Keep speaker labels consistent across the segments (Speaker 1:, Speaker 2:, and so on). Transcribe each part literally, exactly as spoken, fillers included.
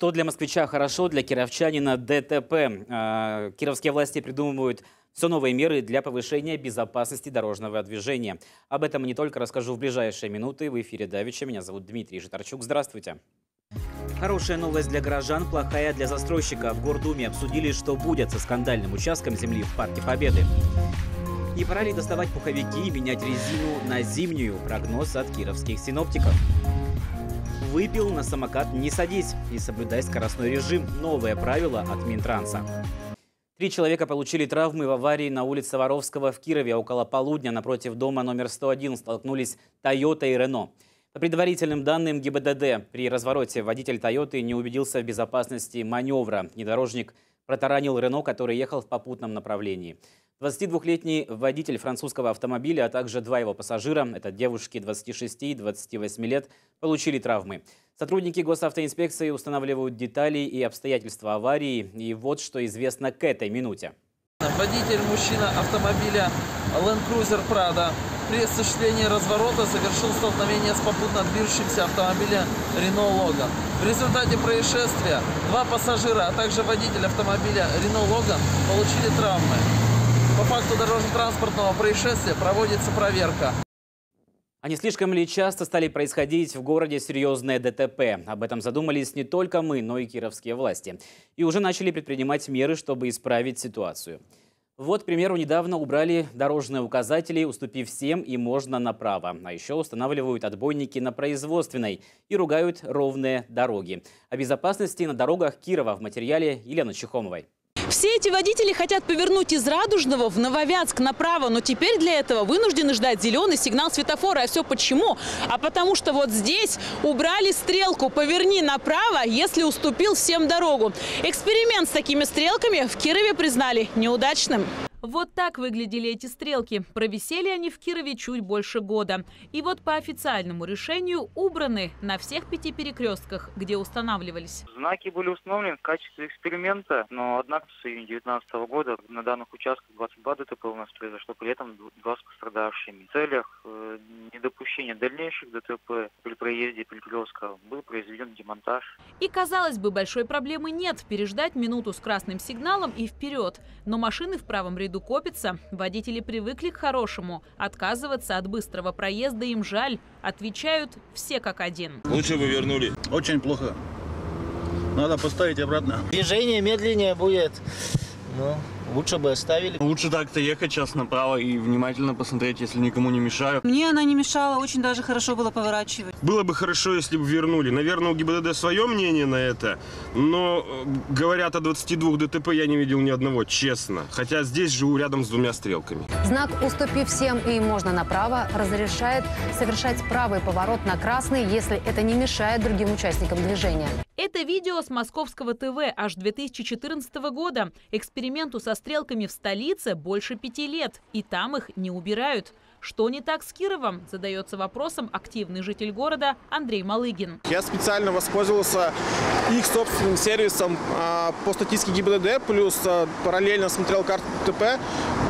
Speaker 1: Что для москвича хорошо, для кировчанина ДТП. Кировские власти придумывают все новые меры для повышения безопасности дорожного движения. Об этом не только расскажу в ближайшие минуты. В эфире Давича. Меня зовут Дмитрий Житарчук. Здравствуйте. Хорошая новость для горожан, плохая для застройщика. В Гордуме обсудили, что будет со скандальным участком земли в Парке Победы. Не пора ли доставать пуховики и менять резину на зимнюю? Прогноз от кировских синоптиков. Выпил, на самокат не садись и соблюдай скоростной режим. Новое правило от Минтранса. Три человека получили травмы в аварии на улице Воровского в Кирове. Около полудня напротив дома номер сто один столкнулись Тойота и Рено. По предварительным данным ГИБДД, при развороте водитель Тойоты не убедился в безопасности маневра. Внедорожник протаранил Рено, который ехал в попутном направлении. двадцатидвухлетний водитель французского автомобиля, а также два его пассажира, это девушки двадцати шести и двадцати восьми лет, получили травмы. Сотрудники госавтоинспекции устанавливают детали и обстоятельства аварии. И вот что известно к этой минуте.
Speaker 2: Водитель, мужчина автомобиля Land Cruiser Prado при осуществлении разворота совершил столкновение с попутно движущимся автомобилем Renault Logan. В результате происшествия два пассажира, а также водитель автомобиля Renault Logan получили травмы. По факту дорожно-транспортного происшествия проводится проверка.
Speaker 1: А не слишком ли часто стали происходить в городе серьезные ДТП? Об этом задумались не только мы, но и кировские власти. И уже начали предпринимать меры, чтобы исправить ситуацию. Вот, к примеру, недавно убрали дорожные указатели, уступив всем и можно направо. А еще устанавливают отбойники на Производственной и ругают ровные дороги. О безопасности на дорогах Кирова в материале Елены Чехомовой.
Speaker 3: Все эти водители хотят повернуть из Радужного в Нововятск направо, но теперь для этого вынуждены ждать зеленый сигнал светофора. А все почему? А потому что вот здесь убрали стрелку «Поверни направо, если уступил всем дорогу». Эксперимент с такими стрелками в Кирове признали неудачным. Вот так выглядели эти стрелки. Провисели они в Кирове чуть больше года. И вот по официальному решению убраны на всех пяти перекрестках, где устанавливались.
Speaker 4: Знаки были установлены в качестве эксперимента, но однако с июня две тысячи девятнадцатого года на данных участках двадцать два ДТП у нас произошло, при этом два с пострадавшими. В целях э, недопущения дальнейших ДТП при проезде перекрестка был произведен демонтаж.
Speaker 3: И, казалось бы, большой проблемы нет. Переждать минуту с красным сигналом и вперед. Но машины в правом ряду копится. Водители привыкли к хорошему. Отказываться от быстрого проезда им жаль. Отвечают все как один.
Speaker 5: Лучше бы вернули.
Speaker 6: Очень плохо. Надо поставить обратно.
Speaker 7: Движение медленнее будет. Ну, лучше бы оставили.
Speaker 5: Лучше так-то ехать сейчас направо и внимательно посмотреть, если никому не мешаю.
Speaker 8: Мне она не мешала, очень даже хорошо было поворачивать.
Speaker 9: Было бы хорошо, если бы вернули. Наверное, у ГИБДД свое мнение на это, но говорят о двадцати двух ДТП, я не видел ни одного, честно. Хотя здесь живу рядом с двумя стрелками.
Speaker 10: Знак «Уступи всем и можно направо» разрешает совершать правый поворот на красный, если это не мешает другим участникам движения.
Speaker 3: Это видео с московского ТВ аж две тысячи четырнадцатого года. Эксперименту со стрелками в столице больше пяти лет. И там их не убирают. Что не так с Кировом? Задается вопросом активный житель города Андрей Малыгин.
Speaker 11: Я специально воспользовался их собственным сервисом а, по статистике ГИБДД, плюс а, параллельно смотрел карту ДТП.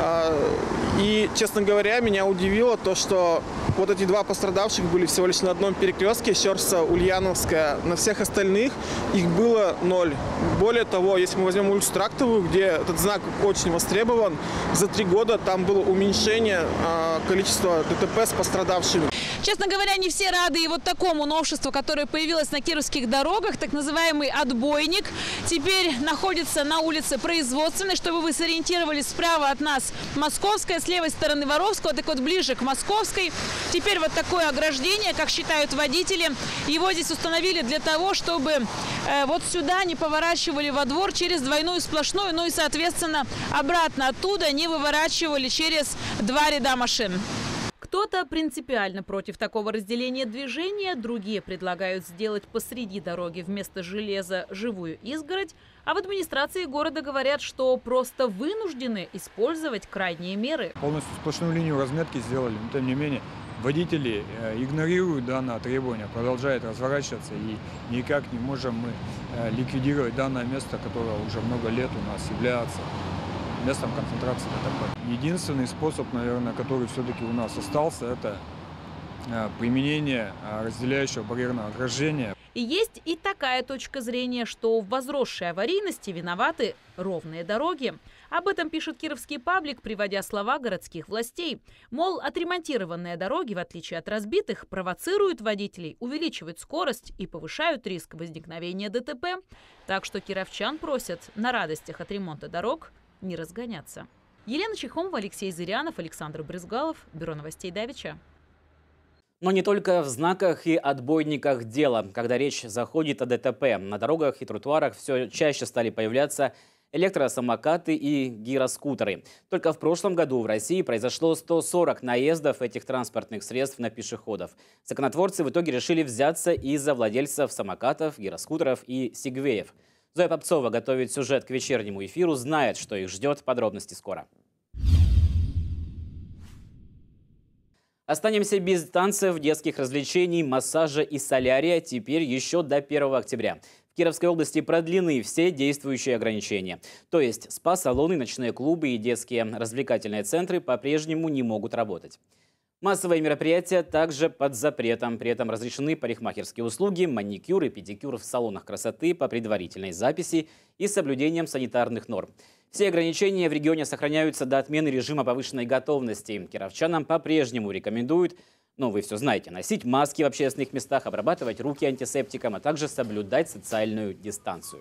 Speaker 11: А, и, честно говоря, меня удивило то, что вот эти два пострадавших были всего лишь на одном перекрестке, Щерса, Ульяновская. На всех остальных их было ноль. Более того, если мы возьмем улицу Трактовую, где этот знак очень востребован, за три года там было уменьшение а, количества ДТП с пострадавшими.
Speaker 3: Честно говоря, не все рады и вот такому новшеству, которое появилось на кировских дорогах. Так называемый отбойник теперь находится на улице Производственной. Чтобы вы сориентировались, справа от нас Московская, с левой стороны Воровского, так вот ближе к Московской. Теперь вот такое ограждение, как считают водители. Его здесь установили для того, чтобы э, вот сюда не поворачивали во двор через двойную сплошную, ну и, соответственно, обратно оттуда не выворачивали через два ряда машин. Кто-то принципиально против такого разделения движения, другие предлагают сделать посреди дороги вместо железа живую изгородь, а в администрации города говорят, что просто вынуждены использовать крайние меры.
Speaker 12: Полностью сплошную линию разметки сделали, но тем не менее водители игнорируют данное требование, продолжают разворачиваться, и никак не можем мы ликвидировать данное место, которое уже много лет у нас является местом концентрации ДТП. Единственный способ, наверное, который все-таки у нас остался, это применение разделяющего барьерного ограждения.
Speaker 3: И есть и такая точка зрения, что в возросшей аварийности виноваты ровные дороги. Об этом пишет кировский паблик, приводя слова городских властей. Мол, отремонтированные дороги, в отличие от разбитых, провоцируют водителей, увеличивают скорость и повышают риск возникновения ДТП. Так что кировчан просят на радостях от ремонта дорог не разгоняться. Елена Чехомова, Алексей Зырянов, Александр Брызгалов. Бюро новостей Давича.
Speaker 1: Но не только в знаках и отбойниках дело. Когда речь заходит о ДТП, на дорогах и тротуарах все чаще стали появляться электросамокаты и гироскутеры. Только в прошлом году в России произошло сто сорок наездов этих транспортных средств на пешеходов. Законотворцы в итоге решили взяться и за владельцев самокатов, гироскутеров и сигвеев. Зоя Попцова готовит сюжет к вечернему эфиру, знает, что их ждет. Подробности скоро. Останемся без танцев, детских развлечений, массажа и солярия теперь еще до первого октября. В Кировской области продлены все действующие ограничения. То есть спа-салоны, ночные клубы и детские развлекательные центры по-прежнему не могут работать. Массовые мероприятия также под запретом. При этом разрешены парикмахерские услуги, маникюр и педикюр в салонах красоты по предварительной записи и с соблюдением санитарных норм. Все ограничения в регионе сохраняются до отмены режима повышенной готовности. Кировчанам по-прежнему рекомендуют, ну вы все знаете, носить маски в общественных местах, обрабатывать руки антисептиком, а также соблюдать социальную дистанцию.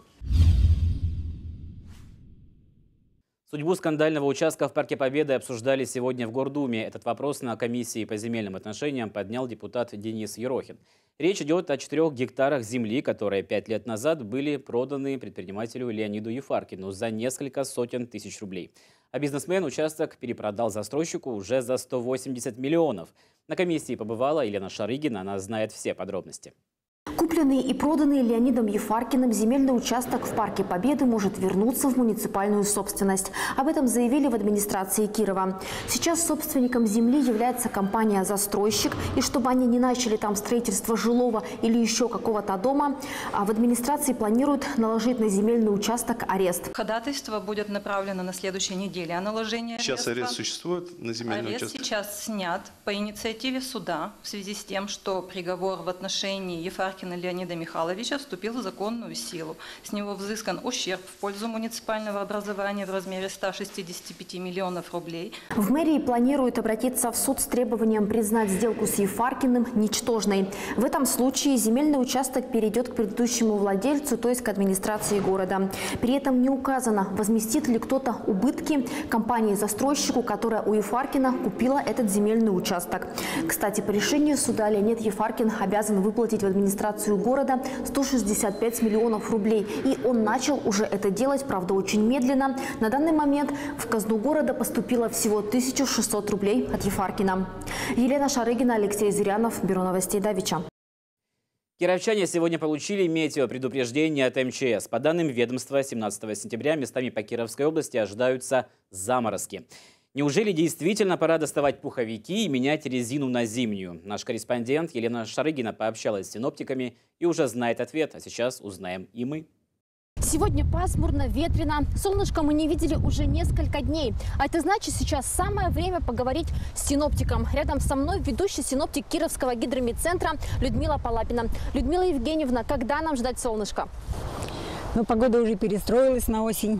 Speaker 1: Судьбу скандального участка в Парке Победы обсуждали сегодня в Гордуме. Этот вопрос на комиссии по земельным отношениям поднял депутат Денис Ерохин. Речь идет о четырех гектарах земли, которые пять лет назад были проданы предпринимателю Леониду Ефаркину за несколько сотен тысяч рублей. А бизнесмен участок перепродал застройщику уже за сто восемьдесят миллионов. На комиссии побывала Елена Шарыгина, она знает все подробности.
Speaker 13: Купленный и проданный Леонидом Ефаркиным земельный участок в Парке Победы может вернуться в муниципальную собственность. Об этом заявили в администрации Кирова. Сейчас собственником земли является компания-застройщик. И чтобы они не начали там строительство жилого или еще какого-то дома, в администрации планируют наложить на земельный участок арест.
Speaker 14: Ходатайство будет направлено на следующей неделе о наложении ареста.
Speaker 15: Сейчас арест существует на земельный
Speaker 14: арест
Speaker 15: участок?
Speaker 14: Сейчас снят по инициативе суда в связи с тем, что приговор в отношении Ефаркина Леонида Михайловича вступил в законную силу. С него взыскан ущерб в пользу муниципального образования в размере ста шестидесяти пяти миллионов рублей.
Speaker 13: В мэрии планируют обратиться в суд с требованием признать сделку с Ефаркиным ничтожной. В этом случае земельный участок перейдет к предыдущему владельцу, то есть к администрации города. При этом не указано, возместит ли кто-то убытки компании-застройщику, которая у Ефаркина купила этот земельный участок. Кстати, по решению суда Леонид Ефаркин обязан выплатить в администрацию города сто шестьдесят пять миллионов рублей. И он начал уже это делать, правда, очень медленно. На данный момент в казну города поступило всего тысяча шестьсот рублей от Ефаркина. Елена Шарыгина, Алексей Зырянов, Бюро новостей Давича.
Speaker 1: Кировчане сегодня получили метеопредупреждение от эм че эс. По данным ведомства, семнадцатого сентября местами по Кировской области ожидаются заморозки. Неужели действительно пора доставать пуховики и менять резину на зимнюю? Наш корреспондент Елена Шарыгина пообщалась с синоптиками и уже знает ответ, а сейчас узнаем и мы.
Speaker 13: Сегодня пасмурно, ветрено. Солнышко мы не видели уже несколько дней. А это значит, сейчас самое время поговорить с синоптиком. Рядом со мной ведущий синоптик Кировского гидромедцентра Людмила Палапина. Людмила Евгеньевна, когда нам ждать солнышко?
Speaker 16: Ну, погода уже перестроилась на осень.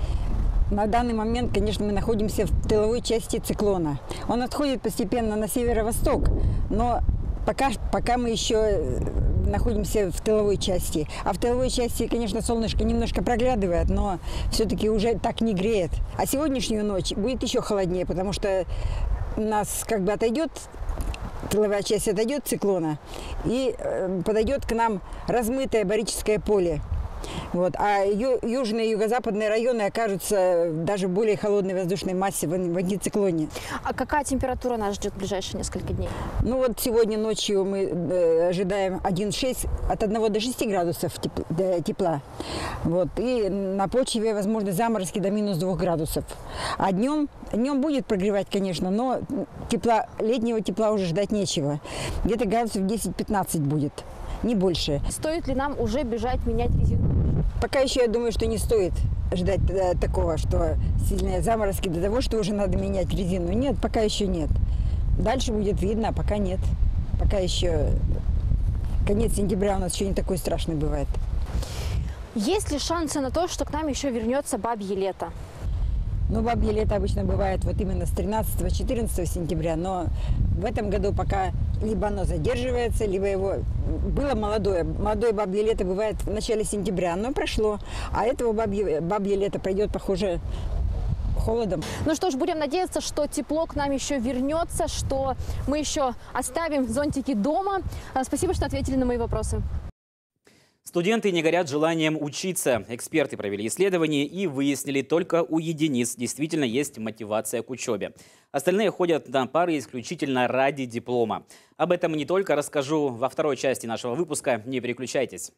Speaker 16: На данный момент, конечно, мы находимся в тыловой части циклона. Он отходит постепенно на северо-восток, но пока, пока мы еще находимся в тыловой части. А в тыловой части, конечно, солнышко немножко проглядывает, но все-таки уже так не греет. А сегодняшнюю ночь будет еще холоднее, потому что у нас как бы отойдет, тыловая часть отойдет циклона, и подойдет к нам размытое барическое поле. Вот. А ю южные и юго-западные районы окажутся даже в более холодной воздушной массе в, в антициклоне.
Speaker 13: А какая температура нас ждет в ближайшие несколько дней?
Speaker 16: Ну вот сегодня ночью мы э, ожидаем один шесть, от одного до шести градусов тепла. тепла. Вот. И на почве возможны заморозки до минус двух градусов. А днем, днем будет прогревать, конечно, но тепла, летнего тепла уже ждать нечего. Где-то градусов десять-пятнадцать будет. Не больше.
Speaker 13: Стоит ли нам уже бежать менять резину?
Speaker 16: Пока еще я думаю, что не стоит ждать э, такого, что сильные заморозки до того, что уже надо менять резину. Нет, пока еще нет. Дальше будет видно, а пока нет. Пока еще конец сентября у нас еще не такой страшный бывает.
Speaker 13: Есть ли шансы на то, что к нам еще вернется бабье лето?
Speaker 16: Ну, бабье лето обычно бывает вот именно с тринадцатого-четырнадцатого сентября, но в этом году пока либо оно задерживается, либо его... Было молодое. Молодое бабье лето бывает в начале сентября, оно прошло, а этого бабье, бабье лето пройдет, похоже, холодом.
Speaker 13: Ну что ж, будем надеяться, что тепло к нам еще вернется, что мы еще оставим зонтики дома. Спасибо, что ответили на мои вопросы.
Speaker 1: Студенты не горят желанием учиться. Эксперты провели исследование и выяснили, только у единиц действительно есть мотивация к учебе. Остальные ходят на пары исключительно ради диплома. Об этом не только расскажу во второй части нашего выпуска. Не переключайтесь.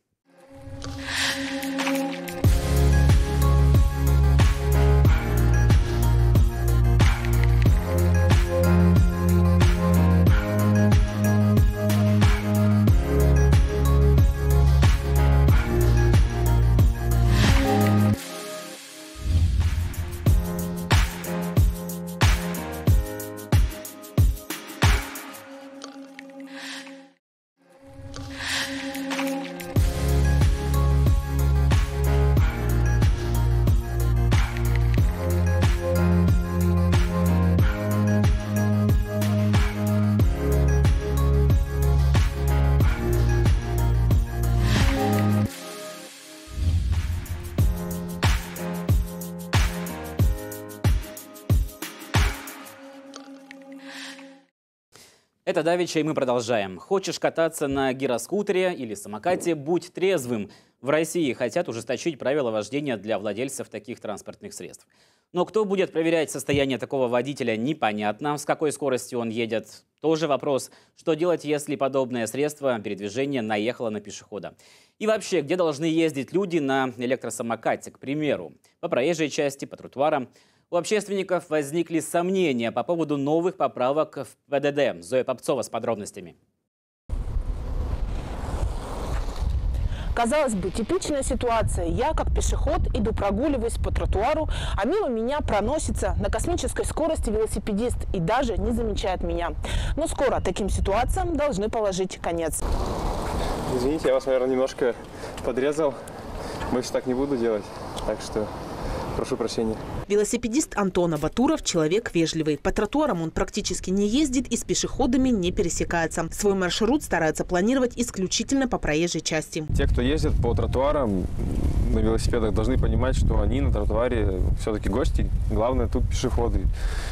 Speaker 1: Это Давича, и мы продолжаем. Хочешь кататься на гироскутере или самокате – будь трезвым. В России хотят ужесточить правила вождения для владельцев таких транспортных средств. Но кто будет проверять состояние такого водителя, непонятно. С какой скоростью он едет – тоже вопрос. Что делать, если подобное средство передвижения наехало на пешехода? И вообще, где должны ездить люди на электросамокате, к примеру? По проезжей части, по тротуарам. У общественников возникли сомнения по поводу новых поправок в ПДД. Зоя Попцова с подробностями.
Speaker 17: Казалось бы, типичная ситуация. Я, как пешеход, иду прогуливаюсь по тротуару, а мимо меня проносится на космической скорости велосипедист и даже не замечает меня. Но скоро таким ситуациям должны положить конец.
Speaker 18: Извините, я вас, наверное, немножко подрезал. Больше так не буду делать, так что... Прошу прощения.
Speaker 17: Велосипедист Антон Абатуров – человек вежливый. По тротуарам он практически не ездит и с пешеходами не пересекается. Свой маршрут старается планировать исключительно по проезжей части.
Speaker 18: Те, кто ездит по тротуарам на велосипедах, должны понимать, что они на тротуаре все-таки гости. Главное, тут пешеходы.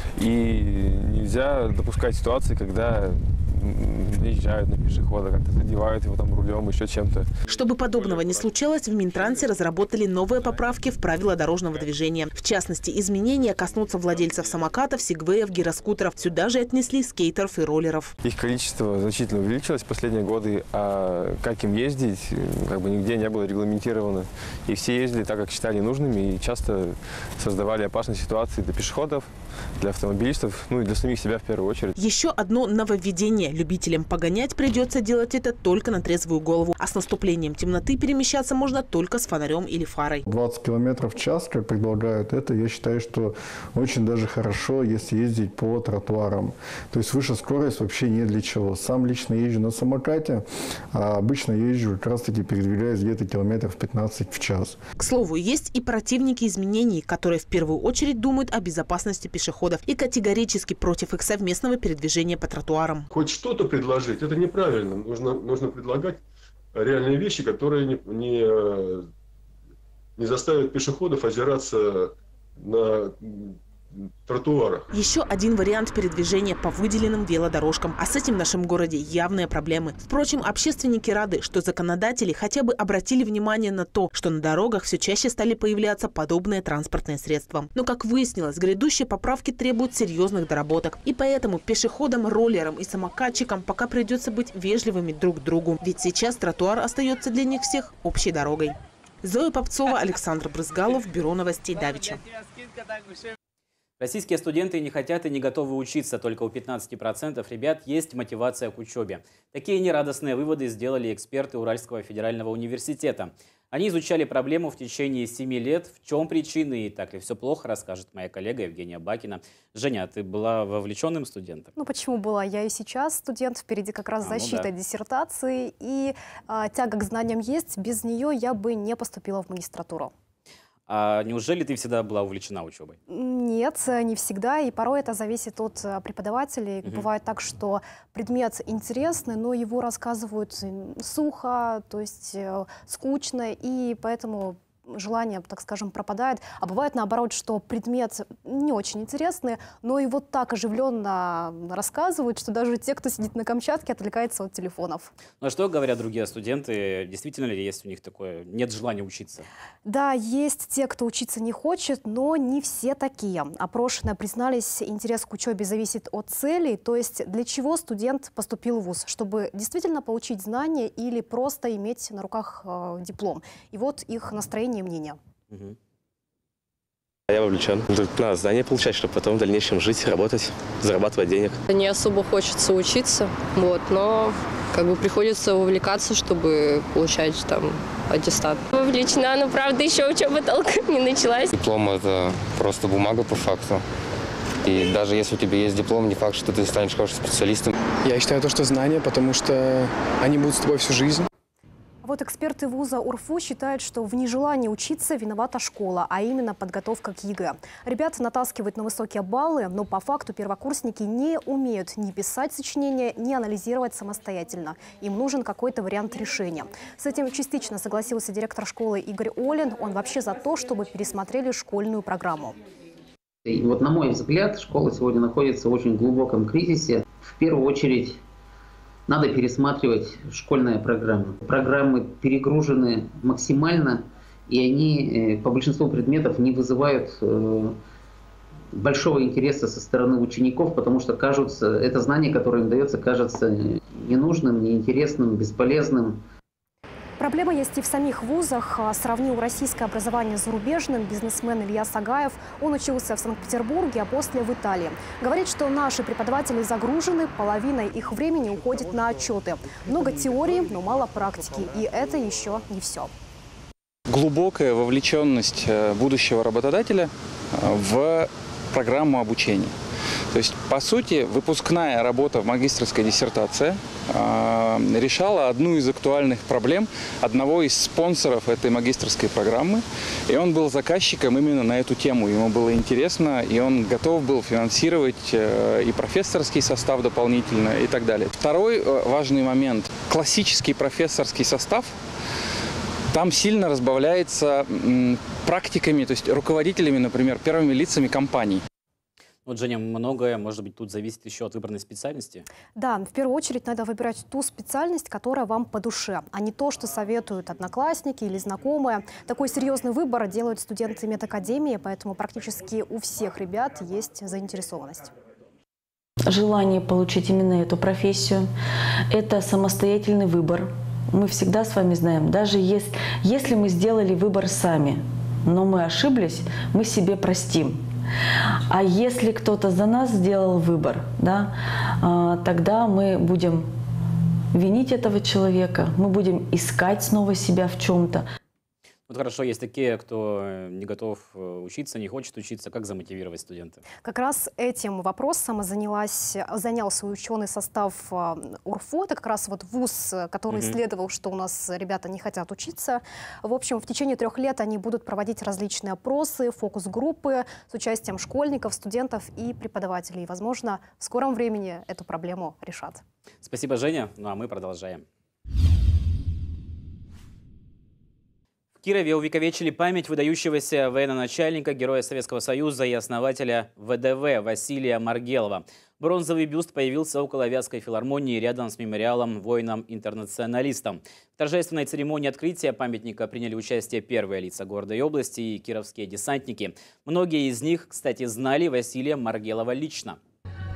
Speaker 18: И нельзя допускать ситуации, когда наезжают на пешехода, как-то задевают его там рулем, еще чем-то.
Speaker 17: Чтобы подобного не случалось, в Минтрансе разработали новые поправки в правила дорожного движения. В частности, изменения коснутся владельцев самокатов, сегвеев, гироскутеров. Сюда же отнесли скейтеров и роллеров.
Speaker 18: Их количество значительно увеличилось в последние годы, а как им ездить, как бы нигде не было регламентировано. И все ездили так, как считали нужными, и часто создавали опасные ситуации для пешеходов, для автомобилистов, ну и для самих себя в первую очередь.
Speaker 17: Еще одно нововведение. Любителям погонять придется делать это только на трезвую голову. А с наступлением темноты перемещаться можно только с фонарем или фарой.
Speaker 19: двадцать километров в час, как предлагают, это я считаю, что очень даже хорошо, если ездить по тротуарам. То есть выше скорость вообще не для чего. Сам лично езжу на самокате, а обычно езжу как раз таки передвигаясь где-то километров пятнадцать в час.
Speaker 17: К слову, есть и противники изменений, которые в первую очередь думают о безопасности пешеходов и категорически против их совместного передвижения по тротуарам.
Speaker 20: Хоть что-то предложить, это неправильно. Нужно, нужно предлагать реальные вещи, которые не, не, не заставят пешеходов озираться на тротуарах.
Speaker 17: Еще один вариант передвижения по выделенным велодорожкам. А с этим в нашем городе явные проблемы. Впрочем, общественники рады, что законодатели хотя бы обратили внимание на то, что на дорогах все чаще стали появляться подобные транспортные средства. Но, как выяснилось, грядущие поправки требуют серьезных доработок. И поэтому пешеходам, роллерам и самокатчикам пока придется быть вежливыми друг к другу. Ведь сейчас тротуар остается для них всех общей дорогой. Зоя Попцова, Александр Брызгалов, Бюро новостей Давича.
Speaker 1: Российские студенты не хотят и не готовы учиться. Только у пятнадцати процентов ребят есть мотивация к учебе. Такие нерадостные выводы сделали эксперты Уральского федерального университета. Они изучали проблему в течение семи лет. В чем причины и так ли все плохо, расскажет моя коллега Евгения Бакина. Женя, ты была вовлеченным студентом?
Speaker 21: Ну почему была? Я и сейчас студент. Впереди как раз
Speaker 1: а,
Speaker 21: защита
Speaker 1: ну да.
Speaker 21: диссертации. И а, тяга к знаниям есть. Без нее я бы не поступила в магистратуру.
Speaker 1: А неужели ты всегда была увлечена учебой?
Speaker 21: Нет, не всегда. И порой это зависит от преподавателей.
Speaker 1: Угу.
Speaker 21: Бывает так, что предмет интересный, но его рассказывают сухо, то есть скучно, и поэтому желание, так скажем, пропадает. А бывает наоборот, что предмет не очень интересный, но его так оживленно рассказывают, что даже те, кто сидит на Камчатке, отвлекается от телефонов.
Speaker 1: Ну а что говорят другие студенты? Действительно ли есть у них такое, нет желания учиться?
Speaker 21: Да, есть те, кто учиться не хочет, но не все такие. Опрошенные признались, интерес к учебе зависит от целей, то есть для чего студент поступил в вуз, чтобы действительно получить знания или просто иметь на руках э, диплом. И вот их настроение и мнение.
Speaker 1: Угу.
Speaker 22: Я вовлечен. Надо знания получать, чтобы потом в дальнейшем жить, работать, зарабатывать денег.
Speaker 23: Не особо хочется учиться, вот, но как бы приходится увлекаться, чтобы получать там аттестат.
Speaker 24: Вовлечена, но правда еще учеба толком не началась.
Speaker 25: Диплом – это просто бумага по факту. И даже если у тебя есть диплом, не факт, что ты станешь хорошим специалистом.
Speaker 26: Я считаю то, что знания, потому что они будут с тобой всю жизнь.
Speaker 21: Вот эксперты вуза УрФУ считают, что в нежелании учиться виновата школа, а именно подготовка к ЕГЭ. Ребята натаскивают на высокие баллы, но по факту первокурсники не умеют ни писать сочинения, ни анализировать самостоятельно. Им нужен какой-то вариант решения. С этим частично согласился директор школы Игорь Олин. Он вообще за то, чтобы пересмотрели школьную программу.
Speaker 27: И вот, на мой взгляд, школа сегодня находится в очень глубоком кризисе. В первую очередь надо пересматривать школьные программы. Программы перегружены максимально, и они по большинству предметов не вызывают большого интереса со стороны учеников, потому что кажутся, это знание, которое им дается, кажется ненужным, неинтересным, бесполезным.
Speaker 21: Проблема есть и в самих вузах. Сравнил российское образование с зарубежным бизнесмен Илья Сагаев. Он учился в Санкт-Петербурге, а после в Италии. Говорит, что наши преподаватели загружены, половина их времени уходит на отчеты. Много теории, но мало практики. И это еще не все.
Speaker 28: Глубокая вовлеченность будущего работодателя в программу обучения. То есть, по сути, выпускная работа в магистерской диссертации э, решала одну из актуальных проблем одного из спонсоров этой магистерской программы. И он был заказчиком именно на эту тему. Ему было интересно, и он готов был финансировать э, и профессорский состав дополнительно, и так далее. Второй э, важный момент. Классический профессорский состав там сильно разбавляется м, практиками, то есть руководителями, например, первыми лицами компаний.
Speaker 1: Вот, Женя, многое, может быть, тут зависит еще от выбранной специальности?
Speaker 21: Да, в первую очередь надо выбирать ту специальность, которая вам по душе, а не то, что советуют одноклассники или знакомые. Такой серьезный выбор делают студенты медакадемии, поэтому практически у всех ребят есть заинтересованность.
Speaker 29: Желание получить именно эту профессию – это самостоятельный выбор. Мы всегда с вами знаем, даже если, если мы сделали выбор сами, но мы ошиблись, мы себе простим. А если кто-то за нас сделал выбор, да, тогда мы будем винить этого человека, мы будем искать снова себя в чем-то.
Speaker 1: Вот хорошо, есть такие, кто не готов учиться, не хочет учиться. Как замотивировать студента?
Speaker 21: Как раз этим вопросом занялась, занялся ученый состав УрФУ. Это как раз вот вуз, который mm-hmm. исследовал, что у нас ребята не хотят учиться. В общем, в течение трех лет они будут проводить различные опросы, фокус-группы с участием школьников, студентов и преподавателей. Возможно, в скором времени эту проблему решат.
Speaker 1: Спасибо, Женя. Ну а мы продолжаем. В Кирове увековечили память выдающегося военачальника, героя Советского Союза и основателя ВДВ Василия Маргелова. Бронзовый бюст появился около Вятской филармонии рядом с мемориалом воинам-интернационалистам. В торжественной церемонии открытия памятника приняли участие первые лица города и области и кировские десантники. Многие из них, кстати, знали Василия Маргелова лично.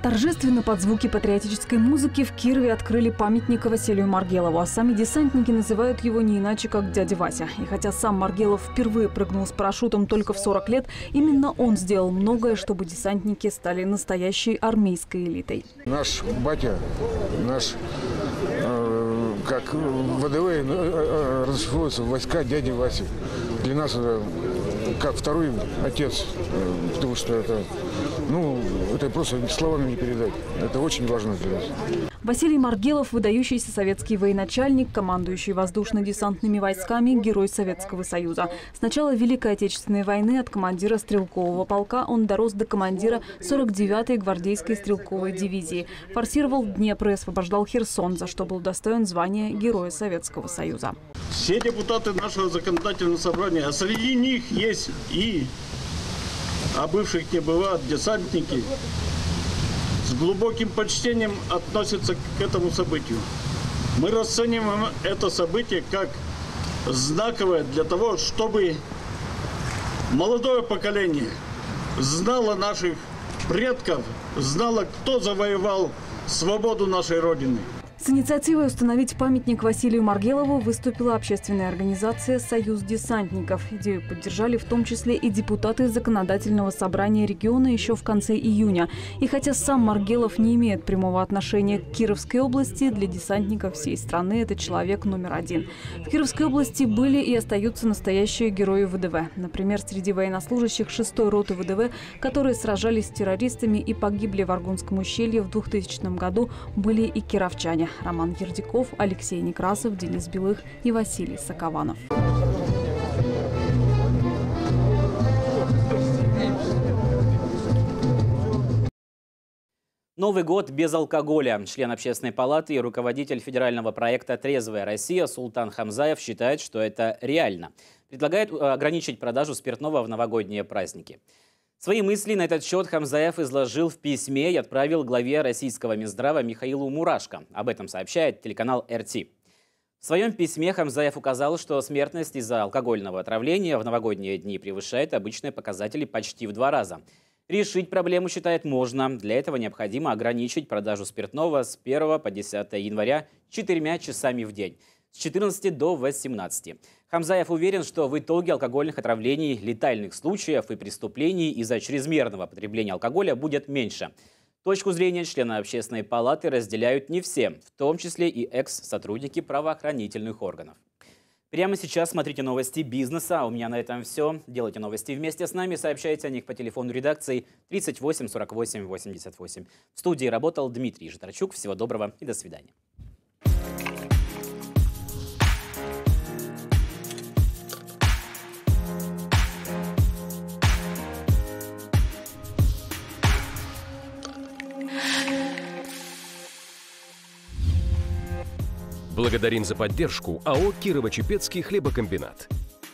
Speaker 2: Торжественно под звуки патриотической музыки в Кирове открыли памятник Василию Маргелову. А сами десантники называют его не иначе, как дядя Вася. И хотя сам Маргелов впервые прыгнул с парашютом только в сорок лет, именно он сделал многое, чтобы десантники стали настоящей армейской элитой.
Speaker 4: Наш батя, наш, э, как в ВДВ э, расшифровывается войска дяди Васи. Для нас это как второй отец, потому что это, ну, это просто словами не передать. Это очень важно для нас.
Speaker 2: Василий Маргелов – выдающийся советский военачальник, командующий воздушно-десантными войсками, герой Советского Союза. С начала Великой Отечественной войны от командира стрелкового полка он дорос до командира сорок девятой гвардейской стрелковой дивизии. Форсировал Днепр и освобождал Херсон, за что был удостоен звания Героя Советского Союза.
Speaker 5: Все депутаты нашего законодательного собрания, а среди них есть и, а бывших не бывает, десантники, с глубоким почтением относятся к этому событию. Мы расцениваем это событие как знаковое для того, чтобы молодое поколение знало наших предков, знало, кто завоевал свободу нашей Родины.
Speaker 2: С инициативой установить памятник Василию Маргелову выступила общественная организация «Союз десантников». Идею поддержали в том числе и депутаты Законодательного собрания региона еще в конце июня. И хотя сам Маргелов не имеет прямого отношения к Кировской области, для десантников всей страны это человек номер один. В Кировской области были и остаются настоящие герои ВДВ. Например, среди военнослужащих шестой роты ВДВ, которые сражались с террористами и погибли в Аргунском ущелье в двухтысячном году, были и кировчане. Роман Ердяков, Алексей Некрасов, Денис Белых и Василий Сокованов.
Speaker 1: Новый год без алкоголя. Член Общественной палаты и руководитель федерального проекта «Трезвая Россия» Султан Хамзаев считает, что это реально. Предлагает ограничить продажу спиртного в новогодние праздники. Свои мысли на этот счет Хамзаев изложил в письме и отправил главе российского Минздрава Михаилу Мурашко. Об этом сообщает телеканал эр ти. В своем письме Хамзаев указал, что смертность из-за алкогольного отравления в новогодние дни превышает обычные показатели почти в два раза. Решить проблему, считает, можно. Для этого необходимо ограничить продажу спиртного с первого по десятое января четырьмя часами в день, с четырнадцати до восемнадцати. Хамзаев уверен, что в итоге алкогольных отравлений, летальных случаев и преступлений из-за чрезмерного потребления алкоголя будет меньше. Точку зрения члена Общественной палаты разделяют не все, в том числе и экс-сотрудники правоохранительных органов. Прямо сейчас смотрите новости бизнеса. У меня на этом все. Делайте новости вместе с нами. Сообщайте о них по телефону редакции тридцать восемь сорок восемь восемьдесят восемь. В студии работал Дмитрий Житарчук. Всего доброго и до свидания.
Speaker 6: Благодарим за поддержку АО «Кирово-Чепецкий хлебокомбинат».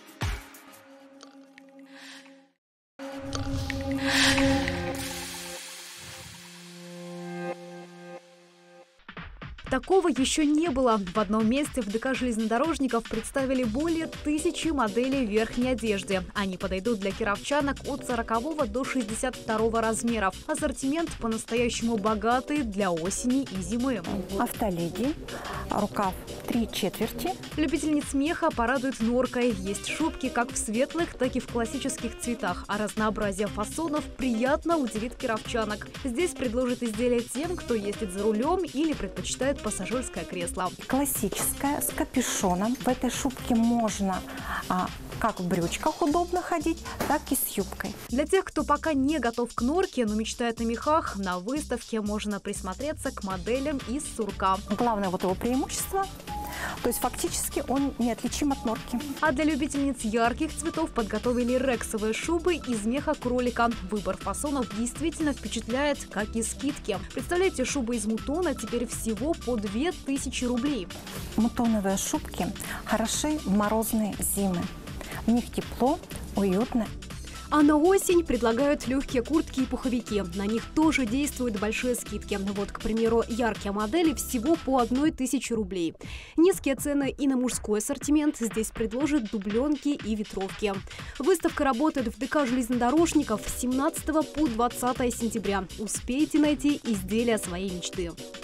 Speaker 21: Такого еще не было. В одном месте в ДК железнодорожников представили более тысячи моделей верхней одежды. Они подойдут для кировчанок от сорокового до шестьдесят второго размеров. Ассортимент по-настоящему богатый для осени и зимы.
Speaker 7: Автоледи, рукав три четверти.
Speaker 21: Любительниц меха порадует норкой. Есть шубки как в светлых, так и в классических цветах. А разнообразие фасонов приятно удивит кировчанок. Здесь предложат изделия тем, кто ездит за рулем или предпочитает пассажирское кресло.
Speaker 7: Классическая, с капюшоном. В этой шубке можно а, как в брючках удобно ходить, так и с юбкой.
Speaker 21: Для тех, кто пока не готов к норке, но мечтает о мехах, на выставке можно присмотреться к моделям из сурка.
Speaker 7: Главное вот его преимущество. То есть фактически он неотличим от норки.
Speaker 21: А для любительниц ярких цветов подготовили рексовые шубы из меха кролика. Выбор фасонов действительно впечатляет, как и скидки. Представляете, шубы из мутона теперь всего по две тысячи рублей.
Speaker 7: Мутоновые шубки хороши в морозные зимы. В них тепло, уютно.
Speaker 21: А на осень предлагают легкие куртки и пуховики. На них тоже действуют большие скидки. Вот, к примеру, яркие модели всего по одной тысяче рублей. Низкие цены и на мужской ассортимент. Здесь предложат дубленки и ветровки. Выставка работает в ДК железнодорожников с семнадцатого по двадцатое сентября. Успейте найти изделия своей мечты.